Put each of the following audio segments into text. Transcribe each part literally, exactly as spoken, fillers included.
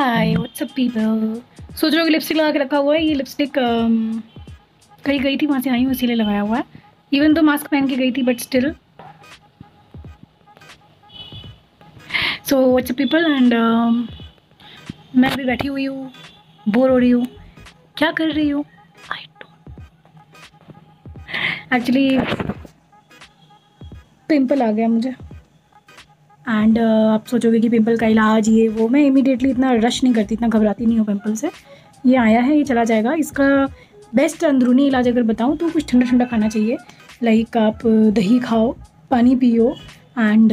Hi what's up people. सोच रहे हो कि लिपस्टिक लगा के रखा हुआ है। ये लिपस्टिक कहीं गई थी, वहाँ से आई हूँ इसीलिए लगाया हुआ है। इवन तो मास्क पहन के गई थी but still. So WhatsApp people and मैं अभी बैठी हुई हूँ, बोर हो रही हूँ। क्या कर रही हूँ आई डोंट एक्चुअली। पिंपल आ गया मुझे एंड uh, आप सोचोगे कि पिंपल का इलाज ये वो। मैं इमीडिएटली इतना रश नहीं करती, इतना घबराती नहीं हूँ पिंपल से। ये आया है, ये चला जाएगा। इसका बेस्ट अंदरूनी इलाज अगर बताऊँ तो कुछ ठंडा ठंडा खाना चाहिए। लाइक आप दही खाओ, पानी पियो एंड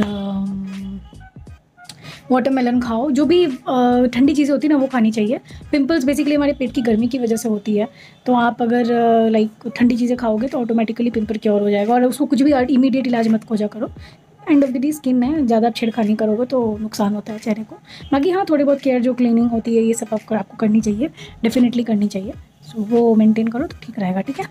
वाटरमेलन खाओ। जो भी uh, ठंडी चीज़ें होती है ना वो खानी चाहिए। पिंपल्स बेसिकली हमारे पेट की गर्मी की वजह से होती है। तो आप अगर लाइक uh, ठंडी चीज़ें खाओगे तो ऑटोमेटिकली पिंपल क्योर हो जाएगा। और उसको कुछ भी इमीडिएट इलाज मत खोजा करो। End of the day skin है, ज़्यादा छेड़खानी करोगे तो नुकसान होता है चेहरे को। बाकी हाँ, थोड़ी बहुत केयर जो क्लीनिंग होती है ये सब आपको आपको करनी चाहिए, डेफिनेटली करनी चाहिए। सो so, वो मेंटेन करो तो ठीक रहेगा। ठीक है,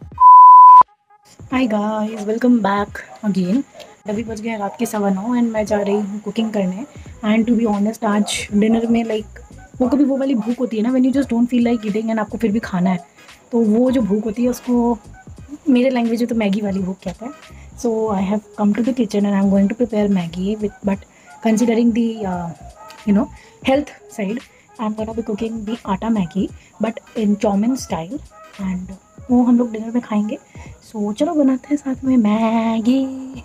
hi guys, welcome back again. अभी बज गए रात के सवा नौ एंड मैं जा रही हूँ कुकिंग करने। एंड टू बी ऑनेस्ट, आज डिनर में लाइक वो कभी वो वाली भूख होती है ना, when you just don't feel like eating and आपको फिर भी खाना है। तो वो जो भूख होती है उसको मेरे लैंग्वेज में तो मैगी वाली भूख कहता है। So I have come to the kitchen and I'm going to prepare Maggi with, but considering the uh, you know health side, I'm gonna be cooking the आटा Maggi but in chowmein style and वो हम लोग dinner में खाएंगे। So चलो बनाते हैं साथ में मैगी।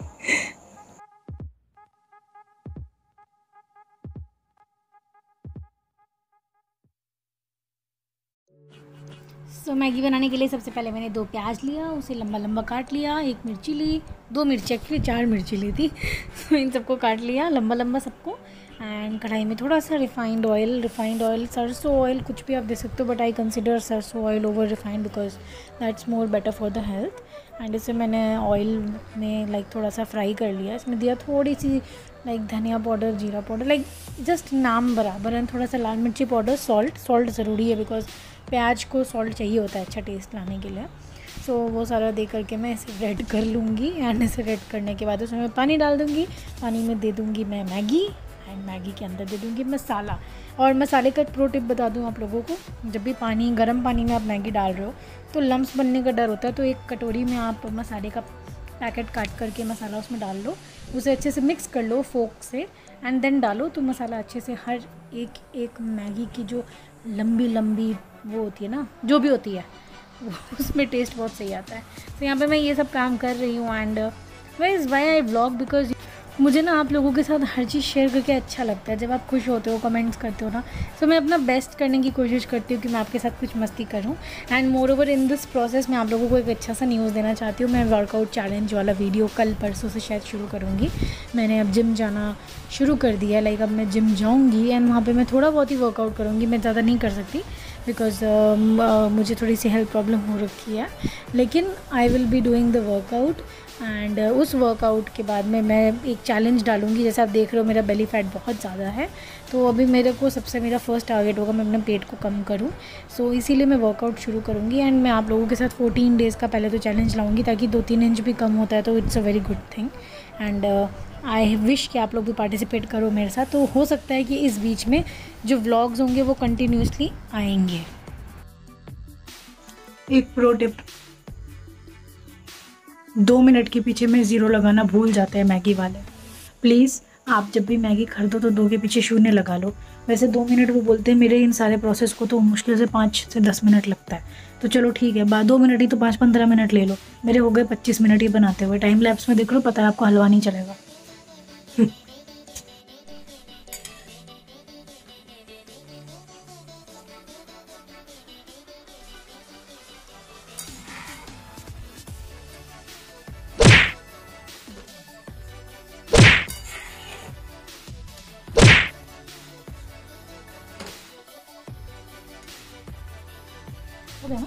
सो so, मैगी बनाने के लिए सबसे पहले मैंने दो प्याज लिया, उसे लंबा लंबा काट लिया। एक मिर्ची ली, दो मिर्ची एक्चुअली चार मिर्ची ली थी। तो इन सबको काट लिया लंबा लंबा सबको। एंड कढ़ाई में थोड़ा सा रिफाइंड ऑयल, रिफाइंड ऑयल सरसों ऑयल कुछ भी आप दे सकते हो, but I consider sarson oil over refined because that's more better for the health. And इसे मैंने ऑयल में लाइक थोड़ा सा फ्राई कर लिया। इसमें दिया थोड़ी सी लाइक धनिया पाउडर, जीरा पाउडर, लाइक जस्ट नाम बराबर। एंड थोड़ा सा लाल मिर्ची पाउडर, सॉल्ट सॉल्ट ज़रूरी है बिकॉज प्याज को सॉल्ट चाहिए होता है अच्छा टेस्ट लाने के लिए। सो so, वो सारा दे करके मैं इसे रेड कर लूँगी। एंड इसे रेड करने के बाद उसमें मैं पानी डाल दूँगी। पानी में दे दूँगी मैं मैगी एंड मैगी के अंदर दे दूँगी मसाला। और मसाले का प्रो टिप बता दूँ आप लोगों को, जब भी पानी गर्म पानी में आप मैगी डाल रहे हो तो लम्स बनने का डर होता है। तो एक कटोरी में आप मसाले का पैकेट काट करके मसाला उसमें डाल लो, उसे अच्छे से मिक्स कर लो फोक से एंड देन डालो। तो मसाला अच्छे से हर एक एक मैगी की जो लंबी लंबी वो होती है ना, जो भी होती है उसमें टेस्ट बहुत सही आता है। तो यहाँ पे मैं ये सब काम कर रही हूँ। And why is why I vlog because मुझे ना आप लोगों के साथ हर चीज़ शेयर करके अच्छा लगता है। जब आप खुश होते हो, कमेंट्स करते हो ना, तो मैं अपना बेस्ट करने की कोशिश करती हूँ कि मैं आपके साथ कुछ मस्ती करूँ। And moreover in this process मैं आप लोगों को एक अच्छा सा न्यूज़ देना चाहती हूँ। मैं वर्कआउट चैलेंज वाला वीडियो कल परसों से शायद शुरू करूँगी। मैंने अब जिम जाना शुरू कर दिया है। लाइक अब मैं जिम जाऊँगी एंड वहाँ पर मैं थोड़ा बहुत ही वर्कआउट करूँगी। मैं ज़्यादा नहीं कर सकती बिकॉज uh, uh, मुझे थोड़ी सी हेल्थ प्रॉब्लम हो रखी है, लेकिन I will be doing the workout. And उस वर्कआउट के बाद में मैं एक चैलेंज डालूँगी। जैसे आप देख रहे हो मेरा बेली फैट बहुत ज़्यादा है, तो अभी मेरे को सबसे मेरा फर्स्ट टारगेट होगा मैं अपने पेट को कम करूँ। सो so, इसीलिए मैं वर्कआउट शुरू करूँगी। एंड मैं आप लोगों के साथ फोर्टीन डेज़ का पहले तो चैलेंज लाऊँगी, ताकि दो तीन इंच भी कम होता है तो it's a very good thing. And I wish कि आप लोग भी पार्टिसिपेट करो मेरे साथ। तो हो सकता है कि इस बीच में जो व्लॉग्स होंगे वो कंटिन्यूसली आएंगे। एक प्रो टिप, दो मिनट के पीछे में ज़ीरो लगाना भूल जाते हैं मैगी वाले। प्लीज़ आप जब भी मैगी खरीदो तो दो के पीछे शून्य लगा लो। वैसे दो मिनट वो बोलते हैं, मेरे इन सारे प्रोसेस को तो मुश्किल से पाँच से दस मिनट लगता है। तो चलो ठीक है, बाद दो मिनट ही तो पाँच पंद्रह मिनट ले लो। मेरे हो गए पच्चीस मिनट ही बनाते हुए। टाइम लैप्स में देख लो, पता है आपको हलवा नहीं चलेगा। हो गया ना,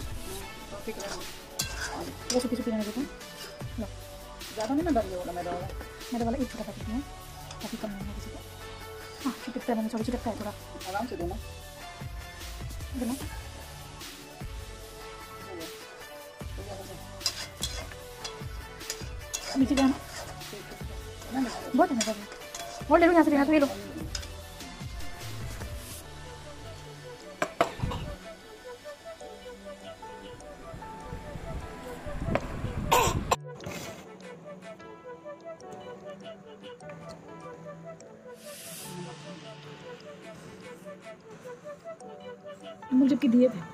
वो सुखी सुखी रहने देते हैं। लो ज़्यादा नहीं, मैं बड़ी वाला मेरा वाला मेरे वाला एक छोटा पैकेट है, काफ़ी कम है किसी को। हाँ चिपकता है, मैंने सॉरी चिपकता है, थोड़ा आराम से देना देना। नीचे जाना बहुत है, बहुत ले लो यहाँ से, यहाँ से ले लो। मुझे जबकि दिए थे।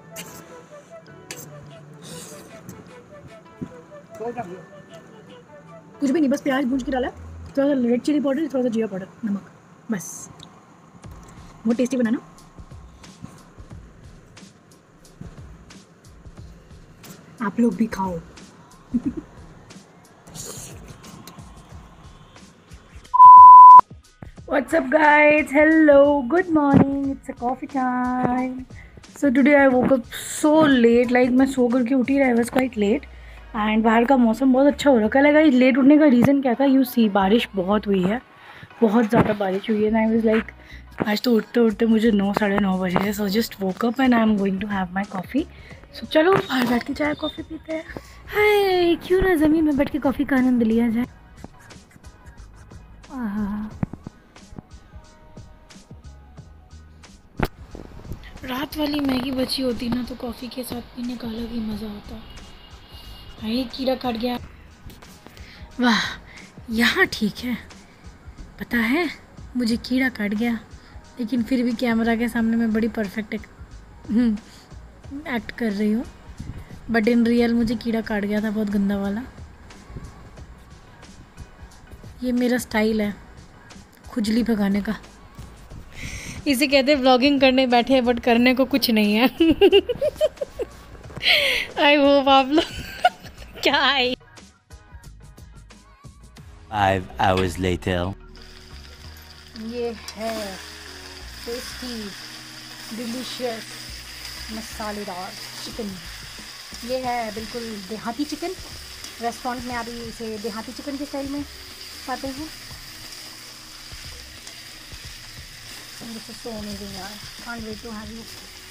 कुछ भी नहीं, बस प्याज भून के डाला, थोड़ा सा रेड चिली पाउडर, थोड़ा सा जीरा पाउडर, नमक, बस। बहुत टेस्टी बना ना। आप लोग भी खाओ। What's up guys? Hello, good morning. It's a coffee time. So today I woke up so late, like मैं सो करके उठी, I was quite late. And बाहर का मौसम बहुत अच्छा हो रखा है। लगा लेट उठने का रीज़न क्या था, यू सी बारिश बहुत हुई है, बहुत ज़्यादा बारिश हुई है। एंड आई वाज लाइक आज तो उठते उठते मुझे नौ साढ़े नौ बजे है। So just woke up and I am going to have my coffee. So चलो बाहर बैठ के चाय कॉफ़ी पीते हैं। हाय, क्यों ना ज़मीन में बैठ के कॉफ़ी का आनंद लिया जाए। रात वाली मैगी बची होती ना तो कॉफ़ी के साथ पीने का अलग ही मज़ा होता। हाय, कीड़ा काट गया। वाह, यहाँ ठीक है। पता है मुझे कीड़ा काट गया, लेकिन फिर भी कैमरा के सामने मैं बड़ी परफेक्ट एक्ट कर रही हूँ। बट इन रियल मुझे कीड़ा काट गया था, बहुत गंदा वाला। ये मेरा स्टाइल है खुजली भगाने का। इसे कहते हैं व्लॉगिंग करने बैठे हैं बट करने को कुछ नहीं है। आई होप आप लोग क्या आई। Five hours later. ये है टेस्टी डिलीशियस मसालेदार चिकन। ये है बिल्कुल देहाती चिकन। रेस्टोरेंट में आप इसे देहाती चिकन के स्टाइल में खाते हैं। This is so amazing यार, can't wait to have you.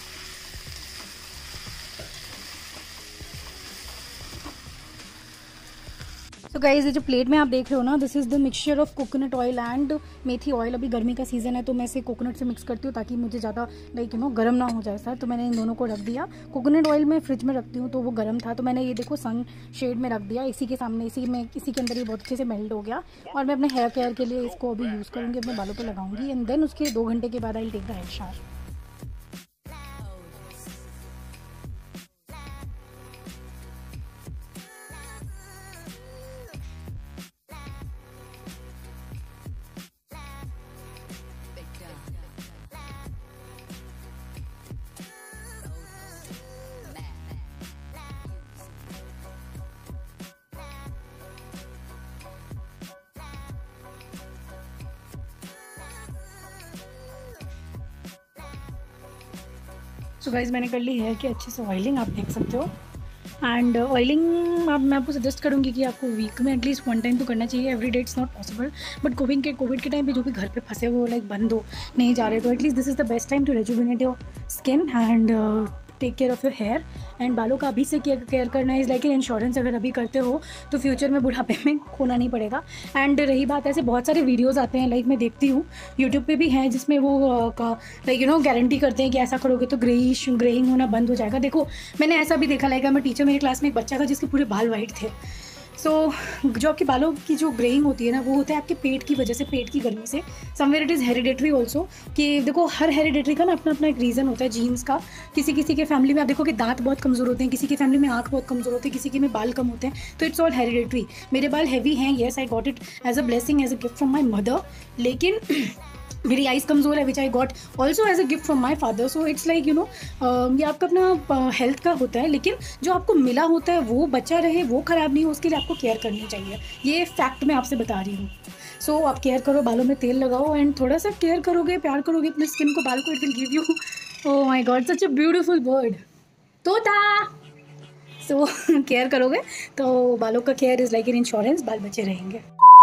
So guys, ये जो प्लेट में आप देख रहे हो ना, this is the mixture of coconut oil and methi oil. अभी गर्मी का सीज़न है तो मैं इसे कोकोनट से मिक्स करती हूँ ताकि मुझे ज़्यादा लाइक यू नो गर्म ना हो जाए सर। तो मैंने इन दोनों को रख दिया। कोकोनट ऑयल मैं फ्रिज में रखती हूँ तो वो गर्म था, तो मैंने ये देखो सन शेड में रख दिया इसी के सामने। इसी में इसी के अंदर ये बहुत अच्छे से मेल्ट हो गया। और मैं अपने हेयर केयर के लिए इसको अभी यूज़ करूँगी, अपने बालों पर लगाऊंगी। एंड देन उसके दो घंटे के बाद I take the hair shower. So guys, मैंने कर ली हेयर की अच्छे से ऑयलिंग, आप देख सकते हो। एंड ऑयलिंग आप मैं आपको सजेस्ट करूँगी कि आपको वीक में एटलीस्ट वन टाइम तो करना चाहिए। Every day it's not possible, but Covid के कोविड के टाइम पे जो भी घर पे फंसे हुए लाइक बंद हो नहीं जा रहे, तो at least this is the best time to rejuvenate your skin and take care of your hair. And बालों का अभी से केयर केयर करना इज़ लाइक एन इंश्योरेंस। अगर अभी करते हो तो फ्यूचर में बुढ़ापे में खोना नहीं पड़ेगा। एंड रही बात, ऐसे बहुत सारे वीडियोस आते हैं लाइक मैं देखती हूँ यूट्यूब पे भी हैं जिसमें वो लाइक यू नो गारंटी करते हैं कि ऐसा करोगे तो ग्रेइश ग्रेइंग होना बंद हो जाएगा। देखो, मैंने ऐसा भी देखा, लाइक मैं टीचर, मेरे क्लास में एक बच्चा था जिसके पूरे बाल वाइट थे। सो so, जो आपके बालों की जो ग्रेइंग होती है ना, वो होता है आपके पेट की वजह से, पेट की गर्मी से। Somewhere it is hereditary also, कि देखो हर हेरिडेटरी का ना अपना अपना एक रीज़न होता है जीन्स का। किसी किसी के फैमिली में आप देखो कि दांत बहुत कमज़ोर होते हैं, किसी की फैमिली में आँख बहुत कमज़ोर होती है, किसी के में बाल कम होते हैं। तो इट्स ऑल हेरिडेटरी। मेरे बाल हैवी हैं, yes, I got it as a blessing, as a gift from my mother. लेकिन मेरी आइज़ कमज़ोर है, which I got also as a gift from my father. So it's like you know ये आपका अपना हेल्थ uh, का होता है, लेकिन जो आपको मिला होता है वो बचा रहे, वो ख़राब नहीं हो, उसके लिए आपको केयर करनी चाहिए। ये फैक्ट मैं आपसे बता रही हूँ। सो so, आप केयर करो, बालों में तेल लगाओ एंड थोड़ा सा केयर करोगे, प्यार करोगे अपने स्किन को, बाल को, it will give you, oh my god, such a beautiful bird, तोता। सो केयर करोगे तो बालों का care is like an insurance, बाल बचे रहेंगे।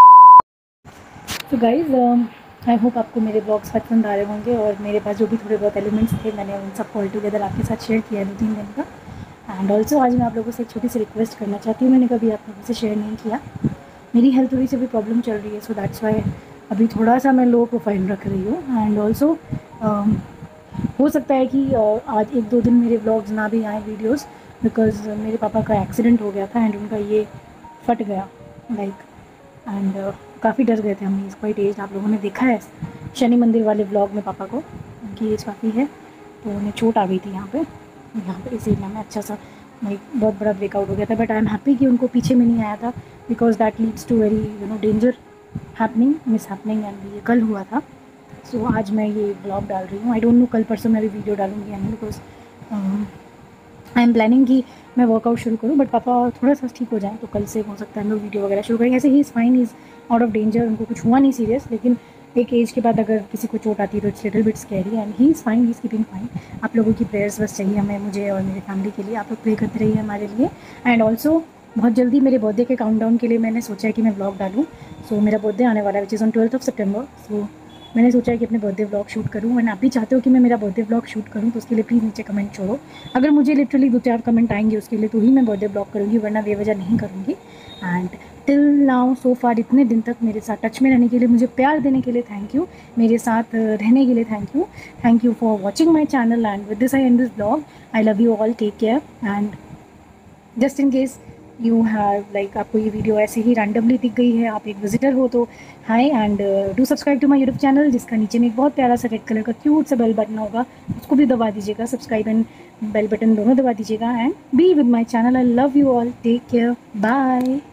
तो गाइज, आई होप आपको मेरे ब्लॉग्स पसंद आ रहे होंगे, और मेरे पास जो भी थोड़े बहुत एलिमेंट्स थे मैंने उन सब ऑल टुगेदर आपके साथ शेयर किया दो तीन दिन का। एंड ऑल्सो आज मैं आप लोगों से एक छोटी सी रिक्वेस्ट करना चाहती हूँ, मैंने कभी आप लोगों से शेयर नहीं किया। मेरी हेल्थ थोड़ी सी भी प्रॉब्लम चल रही है, सो दैट्स वाई अभी थोड़ा सा मैं लो प्रोफाइल रख रही हूँ। एंड ऑल्सो हो सकता है कि uh, आज एक दो दिन मेरे ब्लॉग्स ना भी आए वीडियोज़, बिकॉज मेरे पापा का एक्सीडेंट हो गया था एंड उनका ये फट गया लाइक एंड uh, काफ़ी डर गए थे हम। क्वाइट एज, आप लोगों ने देखा है शनि मंदिर वाले ब्लॉग में पापा को, उनकी एज काफ़ी है। तो उन्हें चोट आ गई थी यहाँ पे यहाँ पे इस एरिया में अच्छा सा लाइक बहुत बड़ा ब्रेकआउट हो गया था। बट आई एम हैप्पी कि उनको पीछे में नहीं आया था, because that leads to very you know danger happening miss happening. And ये कल हुआ था। सो so, आज मैं ये ब्लॉग डाल रही हूँ। आई डोंट नो कल परसों मैं भी वीडियो डालूंगी या नहीं, बिकॉज आई एम प्लानिंग कि मैं वर्कआउट शुरू करूँ, बट पापा थोड़ा सा ठीक हो जाए तो कल से हो सकता है हम लोग वीडियो वगैरह शुरू करेंगे। ऐसे ही is fine, is out of danger, उनको कुछ हुआ नहीं सीरियस, लेकिन एक एज के बाद अगर किसी को चोट आती है तो it's little bit scary. And he is fine, he is keeping fine. आप लोगों की प्रेयर्स बस चाहिए हमें, मुझे और मेरी फैमिली के लिए। आप लोग प्रे करते रहिए हमारे लिए। एंड ऑल्सो बहुत जल्दी मेरे बर्थडे के काउंटडाउन के लिए मैंने सोचा है कि मैं ब्लॉग डालूँ। सो so, मेरा बर्थडे आने वाला है which is on twelfth of September. So मैंने सोचा है कि अपने बर्थडे व्लॉग शूट करूँ। एंड आप भी चाहते हो कि मैं मेरा बर्थडे व्लॉग शूट करूँ तो उसके लिए प्लीज़ नीचे कमेंट छोड़ो। अगर मुझे लिटरली दो चार कमेंट आएंगे उसके लिए तो ही मैं बर्थडे व्लॉग करूँगी, वरना बेवजह नहीं करूँगी। And till now so far इतने दिन तक मेरे साथ टच में रहने के लिए, मुझे प्यार देने के लिए थैंक यू, मेरे साथ रहने के लिए thank you. Thank you for watching my channel. And with this I and this blog. I love you all, take care. And just in case you have like आपको ये वीडियो ऐसे ही randomly दिख गई है, आप एक विजिटर हो तो hi, and do subscribe to my YouTube channel, जिसका नीचे में एक बहुत प्यारा सा रेड कलर का क्यूट सा बेल बटन होगा, उसको भी दबा दीजिएगा। सब्सक्राइब एंड बेल बटन दोनों दबा दीजिएगा। And be with my channel. I love you all, take care, bye.